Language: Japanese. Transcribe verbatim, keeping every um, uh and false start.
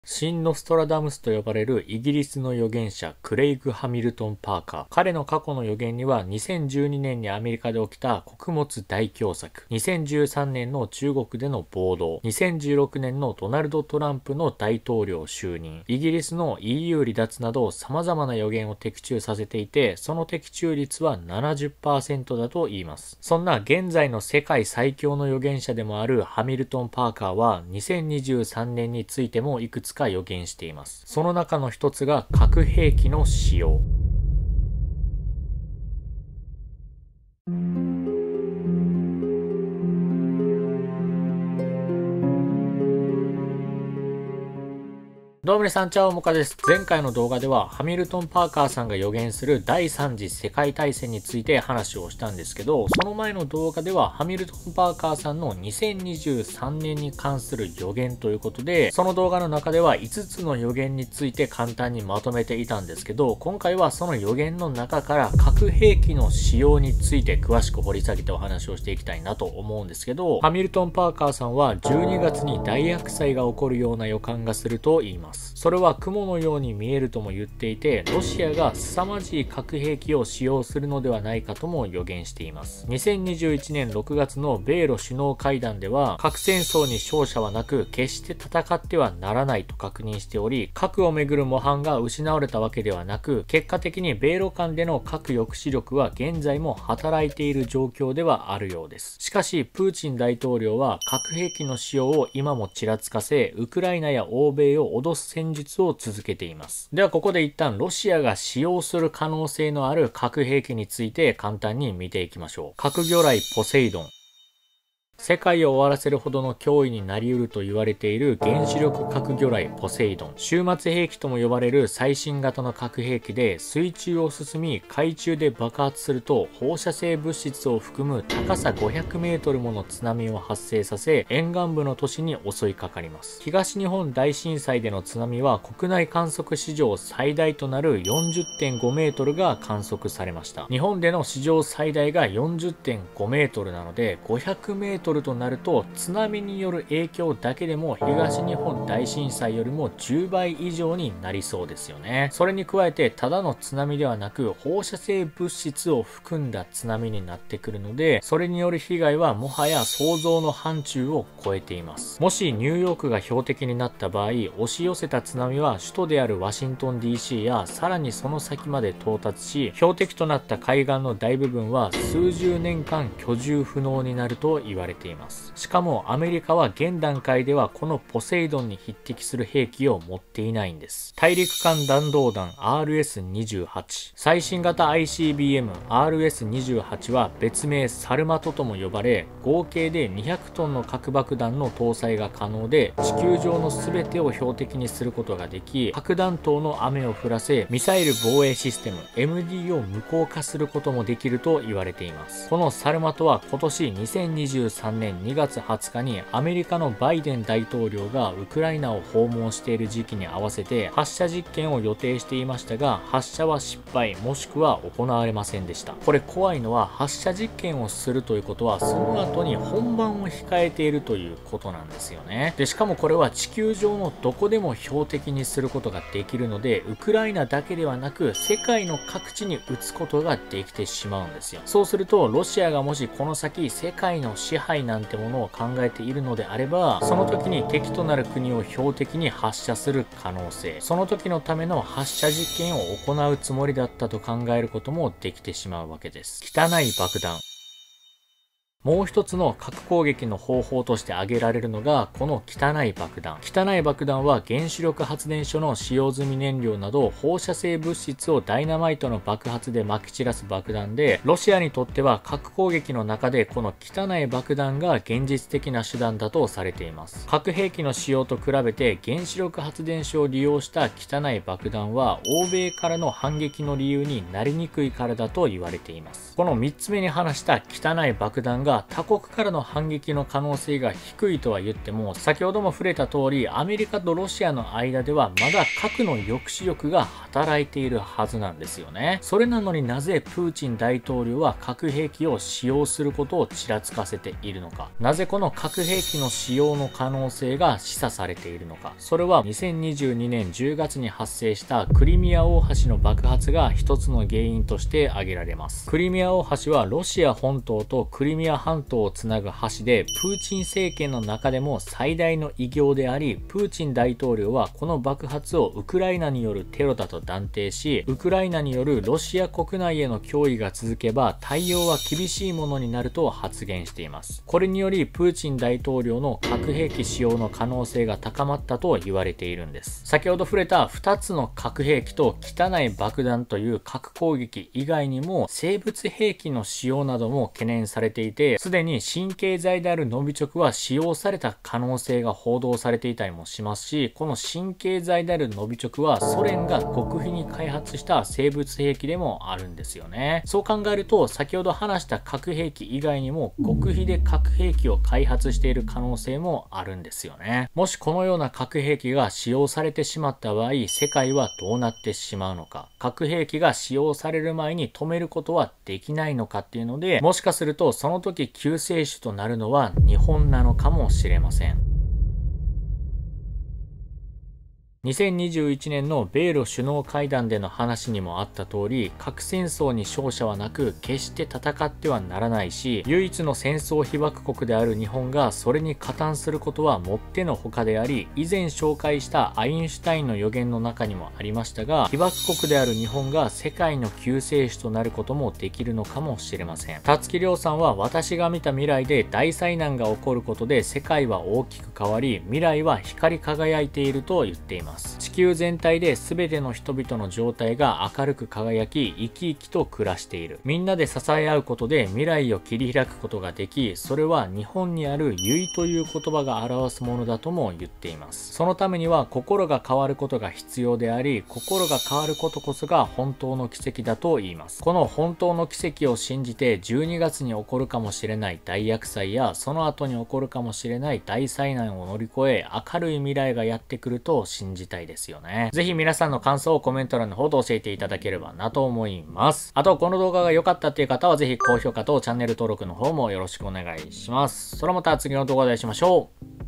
新ノストラダムスと呼ばれるイギリスの預言者クレイグ・ハミルトン・パーカー。彼の過去の予言にはにせんじゅうにねんにアメリカで起きた穀物大凶作、にせんじゅうさんねんの中国での暴動、にせんじゅうろくねんのドナルド・トランプの大統領就任、イギリスの イーユー 離脱など様々な予言を的中させていて、その的中率は ななじゅっパーセント だと言います。そんな現在の世界最強の預言者でもあるハミルトン・パーカーはにせんにじゅうさんねんについてもいくつか予言しています。その中の一つが核兵器の使用。どうも皆さん、チャオモカです。前回の動画ではハミルトン・パーカーさんが予言する第三次世界大戦について話をしたんですけど、その前の動画ではハミルトン・パーカーさんのにせんにじゅうさんねんに関する予言ということで、その動画の中ではいつつの予言について簡単にまとめていたんですけど、今回はその予言の中から核兵器の使用について詳しく掘り下げてお話をしていきたいなと思うんですけど、ハミルトン・パーカーさんはじゅうにがつに大厄災が起こるような予感がすると言います。それは雲のように見えるとも言っていて、ロシアが凄まじい核兵器を使用するのではないかとも予言しています。にせんにじゅういちねんろくがつの米ロ首脳会談では、核戦争に勝者はなく決して戦ってはならないと確認しており、核をめぐる模範が失われたわけではなく、結果的に米ロ間での核抑止力は現在も働いている状況ではあるようです。しかしプーチン大統領は核兵器の使用を今もちらつかせ、ウクライナや欧米を脅す戦術を続けています。ではここで一旦ロシアが使用する可能性のある核兵器について簡単に見ていきましょう。核魚雷ポセイドン。世界を終わらせるほどの脅威になり得ると言われている原子力核魚雷ポセイドン。終末兵器とも呼ばれる最新型の核兵器で、水中を進み海中で爆発すると放射性物質を含む高さごひゃくメートルもの津波を発生させ、沿岸部の都市に襲いかかります。東日本大震災での津波は国内観測史上最大となる よんじゅってんごメートルが観測されました。日本での史上最大が よんじゅってんごメートルなので、ごひゃくメートルとなると津波による影響だけでも東日本大震災よりもじゅうばい以上になりそうですよね。それに加えてただの津波ではなく放射性物質を含んだ津波になってくるので、それによる被害はもはや想像の範疇を超えています。もしニューヨークが標的になった場合、押し寄せた津波は首都であるワシントン ディーシー やさらにその先まで到達し、標的となった海岸の大部分は数十年間居住不能になると言われています。しかもアメリカは現段階ではこのポセイドンに匹敵する兵器を持っていないんです。大陸間弾道弾 アールエスにじゅうはち、 最新型 アイシービーエム アールエスにじゅうはち は別名サルマトとも呼ばれ、合計でにひゃくトンの核爆弾の搭載が可能で、地球上の全てを標的にすることができ、核弾頭の雨を降らせミサイル防衛システム エムディー を無効化することもできると言われています。このサルマトは今年にせんにじゅうさんねんにがつはつかにアメリカのバイデン大統領がウクライナを訪問している時期に合わせて発射実験を予定していましたが、発射は失敗もしくは行われませんでした。これ怖いのは、発射実験をするということはその後に本番を控えているということなんですよね。でしかもこれは地球上のどこでも標的にすることができるので、ウクライナだけではなく世界の各地に撃つことができてしまうんですよ。そうするとロシアがもしこの先世界の支配なんてものを考えているのであれば、その時に敵となる国を標的に発射する可能性、その時のための発射実験を行うつもりだったと考えることもできてしまうわけです。汚い爆弾。もう一つの核攻撃の方法として挙げられるのがこの汚い爆弾。汚い爆弾は原子力発電所の使用済み燃料など放射性物質をダイナマイトの爆発で撒き散らす爆弾で、ロシアにとっては核攻撃の中でこの汚い爆弾が現実的な手段だとされています。核兵器の使用と比べて原子力発電所を利用した汚い爆弾は欧米からの反撃の理由になりにくいからだと言われています。このみっつめに話した汚い爆弾がが他国からの反撃の可能性が低いとは言っても、先ほども触れた通りアメリカとロシアの間ではまだ核の抑止力が働いているはずなんですよね。それなのになぜプーチン大統領は核兵器を使用することをちらつかせているのか、なぜこの核兵器の使用の可能性が示唆されているのか、それはにせんにじゅうにねんじゅうがつに発生したクリミア大橋の爆発が一つの原因として挙げられます。クリミア大橋はロシア本島とクリミア半島をつなぐ橋で、プーチン政権の中でも最大の偉業であり、プーチン大統領はこの爆発をウクライナによるテロだと断定し、ウクライナによるロシア国内への脅威が続けば対応は厳しいものになると発言しています。これによりプーチン大統領の核兵器使用の可能性が高まったと言われているんです。先ほど触れたふたつの核兵器と汚い爆弾という核攻撃以外にも、生物兵器の使用なども懸念されていて、すでに神経剤であるノビチョクは使用された可能性が報道されていたりもしますし、この神経剤であるノビチョクはソ連が極秘に開発した生物兵器でもあるんですよね。そう考えると、先ほど話した核兵器以外にも極秘で核兵器を開発している可能性もあるんですよね。もしこのような核兵器が使用されてしまった場合、世界はどうなってしまうのか、核兵器が使用される前に止めることはできないのかっていうので、もしかするとその時救世主となるのは日本なのかもしれません。にせんにじゅういちねんの米ロ首脳会談での話にもあった通り、核戦争に勝者はなく決して戦ってはならないし、唯一の戦争被爆国である日本がそれに加担することはもってのほかであり、以前紹介したアインシュタインの予言の中にもありましたが、被爆国である日本が世界の救世主となることもできるのかもしれません。たつきりょうさんは、私が見た未来で大災難が起こることで世界は大きく変わり、未来は光り輝いていると言っています。地球全体で全ての人々の状態が明るく輝き、生き生きと暮らしている。みんなで支え合うことで未来を切り開くことができ、それは日本にある結という言葉が表すものだとも言っています。そのためには心が変わることが必要であり、心が変わることこそが本当の奇跡だと言います。この本当の奇跡を信じて、じゅうにがつに起こるかもしれない大厄災や、その後に起こるかもしれない大災難を乗り越え、明るい未来がやってくると信じたいです。ですよね。ぜひ皆さんの感想をコメント欄の方で教えていただければなと思います。あと、この動画が良かったっていう方はぜひ高評価とチャンネル登録の方もよろしくお願いします。それはまた次の動画でお会いしましょう。